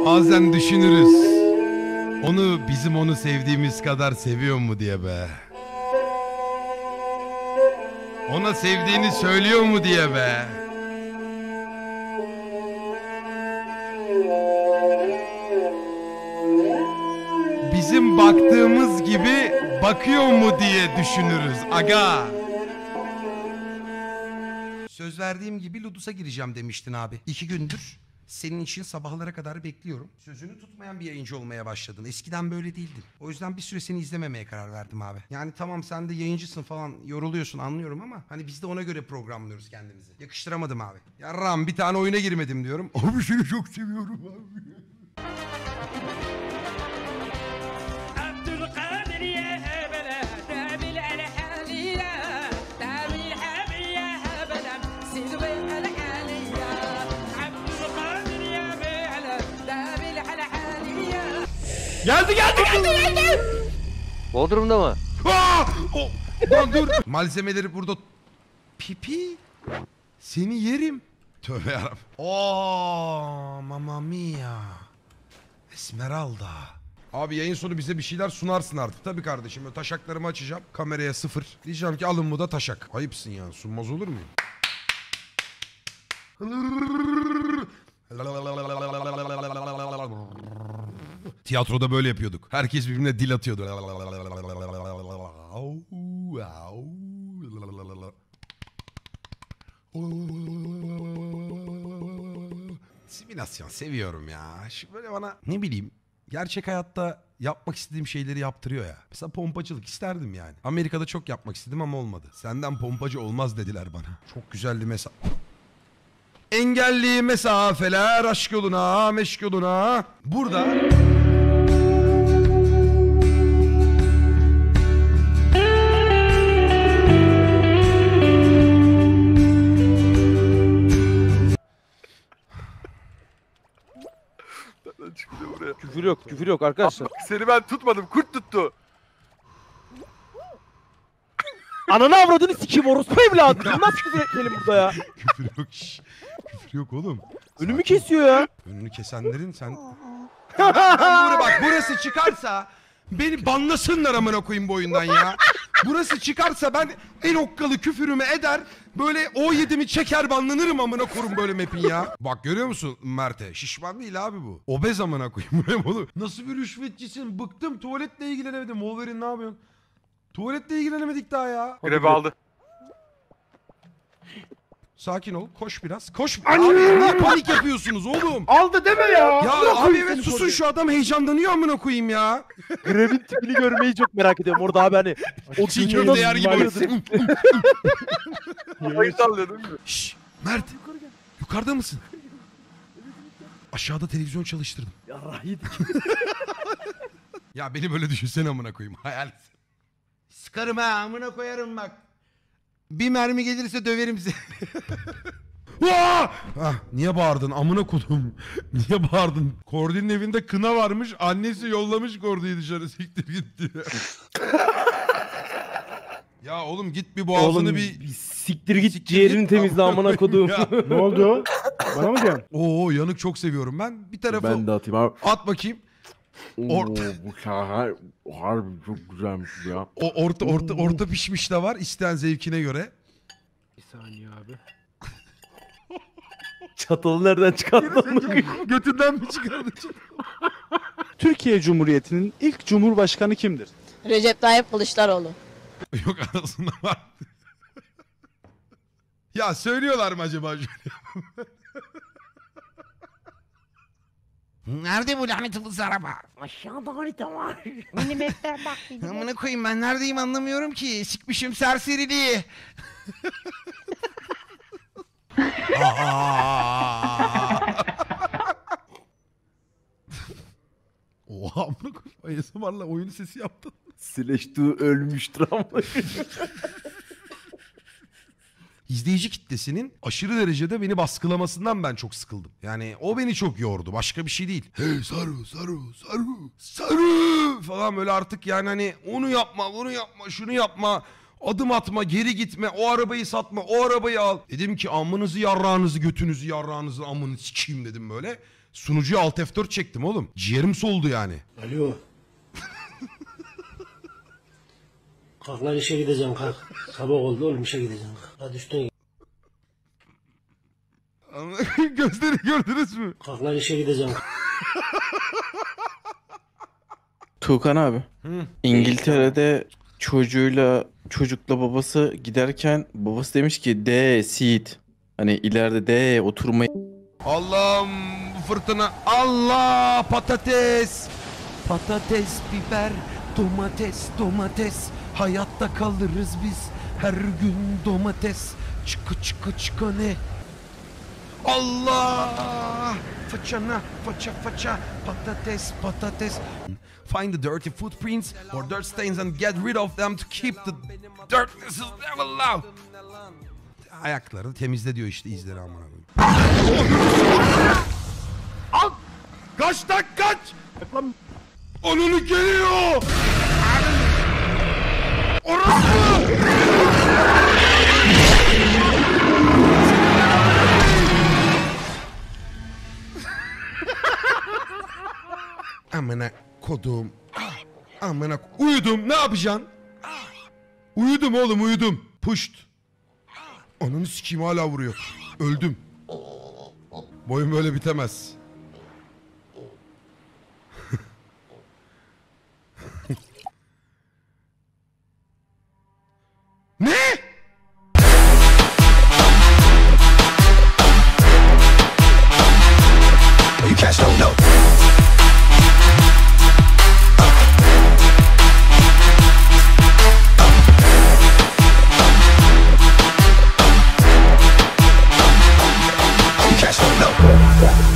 Bazen düşünürüz. Bizim onu sevdiğimiz kadar seviyor mu diye be. Ona sevdiğini söylüyor mu diye be. Bizim baktığımız gibi bakıyor mu diye düşünürüz aga. Söz verdiğim gibi Ludus'a gireceğim demiştin abi. 2 gündür senin için sabahlara kadar bekliyorum. Sözünü tutmayan bir yayıncı olmaya başladın. Eskiden böyle değildin. O yüzden bir süre seni izlememeye karar verdim abi. Yani tamam sen de yayıncısın falan, yoruluyorsun anlıyorum ama hani biz de ona göre programlıyoruz kendimizi. Yakıştıramadım abi. Yarram bir tane oyuna girmedim diyorum. Abi seni çok seviyorum abi. Geldi. Bodrum'da mı? Lan dur. Malzemeleri burada. Pipi. Seni yerim. Tövbe yarabbim. Mamma mia. Esmeralda. Abi yayın sonu bize bir şeyler sunarsın artık. Tabii kardeşim. Böyle taşaklarımı açacağım. Kameraya 0. Diyeceğim ki alın bu da taşak. Ayıpsın ya. Sunmaz olur muyum? Tiyatroda böyle yapıyorduk. Herkes birbirine dil atıyordu. Simülasyon seviyorum ya. Şu böyle bana ne bileyim gerçek hayatta yapmak istediğim şeyleri yaptırıyor ya. Mesela pompacılık isterdim yani. Amerika'da çok yapmak istedim ama olmadı. Senden pompacı olmaz dediler bana. Çok güzeldi mesela. Engelli mesafeler aşk yoluna meşk yoluna. Burada Küfür yok arkadaşlar. Seni ben tutmadım, kurt tuttu. Ananı avradını sikeyim orospu evladı. Nasıl küfür etmeyelim burada ya? küfür yok. Küfür yok oğlum. Önümü kesiyor ya. Önünü kesenlerin sen... Bak burası çıkarsa beni banlasınlar amına koyayım bu oyundan ya. Burası çıkarsa ben en okkalı küfürümü eder. Böyle O7'mi çeker banlanırım amına koyayım böyle map'in ya. Bak görüyor musun Mert'e? Şişman değil abi bu. Obez amına koyayım. Nasıl bir rüşvetçisin? Bıktım tuvaletle ilgilenemedim. Wolverine ne yapıyorsun? Tuvaletle ilgilenemedik daha ya. Grevi aldı. Sakin ol. Koş biraz. Koş. Abi niye panik yapıyorsunuz oğlum? Aldı deme ya. Ya abi evet susun şu adam heyecanlanıyor amına koyayım ya. Grevin tipini görmeyi çok merak ediyorum. Orada abi hani o Çiğ köfte yer gibi. Kayıt alıyor değil mi? Şşş Mert. Yukarıda mısın? Aşağıda televizyon çalıştırdım. Ya yedik. Ya beni böyle düşünsene amına koyayım. Hayal. Sıkarım ha amına koyarım bak. Bir mermi gelirse döverim seni. Niye bağırdın amına kodum? Niye bağırdın? Kordi'nin evinde kına varmış. Annesi yollamış Kordi'yi dışarı siktir gitti. Ya oğlum git bir boğazını Oğlum, bir... siktir git ciğerini temizle amına kodum. Ne oldu? Bana mı diyorsun? Oo yanık çok seviyorum ben. Bir tarafı Ben de atayım abi. at bakayım. Oo, bu şahar harbi çok güzelmiş ya. O orta pişmiş de var isteyen zevkine göre. Bir saniye abi. Çatalı nereden çıkarttın? Götünden mi çıkardın? Türkiye Cumhuriyeti'nin ilk cumhurbaşkanı kimdir? Recep Tayyip Kılıçdaroğlu. Yok arasında var. Ya söylüyorlar mı acaba şöyle? Nerede bu lanet olası araba? Aşağıda harita var. Milimetre bak. Amına koyayım ben neredeyim anlamıyorum ki. Sikmişim serseriliği. Oha amına koyayım. ASMR'la oyun sesi yaptın. Sileştuğu ölmüştür ama. İzleyici kitlesinin aşırı derecede beni baskılamasından ben çok sıkıldım. Yani o beni çok yordu. Başka bir şey değil. Hey Saru falan böyle artık yani hani onu yapma, bunu yapma, şunu yapma. Adım atma, geri gitme, o arabayı satma, o arabayı al. Dedim ki amınızı yarrağınızı, götünüzü yarrağınızı amını sikeyim dedim böyle. Sunucuya Alt F4 çektim oğlum. Ciğerim soldu yani. Alo. Kalk lan işe gideceğim kalk. Sabah oldu oğlum işe gideceğim. Hadi üstüne Gözleri gördünüz mü? kalk lan işe gideceğim. Tuğkan abi. İngiltere'de çocukla babası giderken babası demiş ki D seat. Hani ileride D oturmayı. Allah'ım fırtına. Allah patates. Patates, biber, domates. Hayatta kalırız biz. Her gün domates. Çıka ne? Allah! Façana, faça, patates. Find the dirty footprints or dirt stains and get rid of them to keep the dirtness level out. Ayakları temizle diyor işte izleri amına koyayım. Al! Kaç lan kaç! Onunu geliyor! Orası! Amına kodum. Amına uyudum. Ne yapacaksın? Uyudum oğlum uyudum. Puşt. Ananı sikeyim hala vuruyor. Öldüm. Boyun böyle bitemez. Ne? You catch no note. You catch no note.